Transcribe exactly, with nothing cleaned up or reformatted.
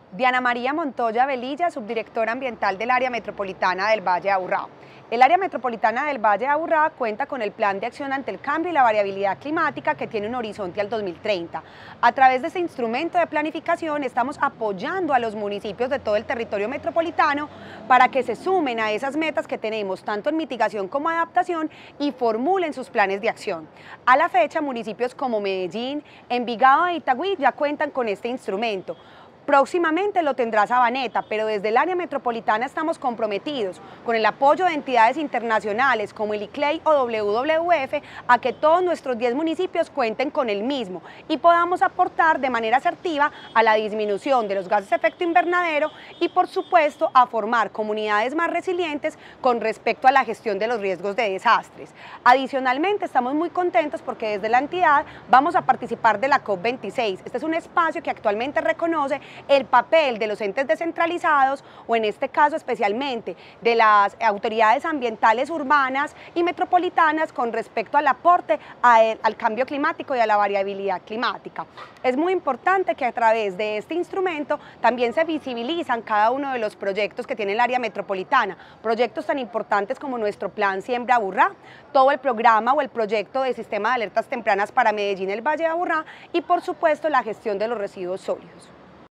Diana María Montoya Velilla, subdirectora ambiental del Área Metropolitana del Valle de Aburrá. El Área Metropolitana del Valle de Aburrá cuenta con el Plan de Acción ante el Cambio y la Variabilidad Climática, que tiene un horizonte al dos mil treinta. A través de este instrumento de planificación estamos apoyando a los municipios de todo el territorio metropolitano para que se sumen a esas metas que tenemos tanto en mitigación como adaptación y formulen sus planes de acción. A la fecha, municipios como Medellín, Envigado e Itagüí ya cuentan con este instrumento. Próximamente lo tendrá Sabaneta, pero desde el área metropolitana estamos comprometidos con el apoyo de entidades internacionales como el I C L E I o W W F a que todos nuestros diez municipios cuenten con el mismo y podamos aportar de manera asertiva a la disminución de los gases de efecto invernadero y, por supuesto, a formar comunidades más resilientes con respecto a la gestión de los riesgos de desastres. Adicionalmente, estamos muy contentos porque desde la entidad vamos a participar de la COP veintiséis. Este es un espacio que actualmente reconoce el papel de los entes descentralizados o, en este caso especialmente, de las autoridades ambientales urbanas y metropolitanas con respecto al aporte a el, al cambio climático y a la variabilidad climática. Es muy importante que a través de este instrumento también se visibilizan cada uno de los proyectos que tiene el área metropolitana, proyectos tan importantes como nuestro Plan Siembra Aburrá, todo el programa o el proyecto de sistema de alertas tempranas para Medellín, el Valle de Aburrá y, por supuesto, la gestión de los residuos sólidos.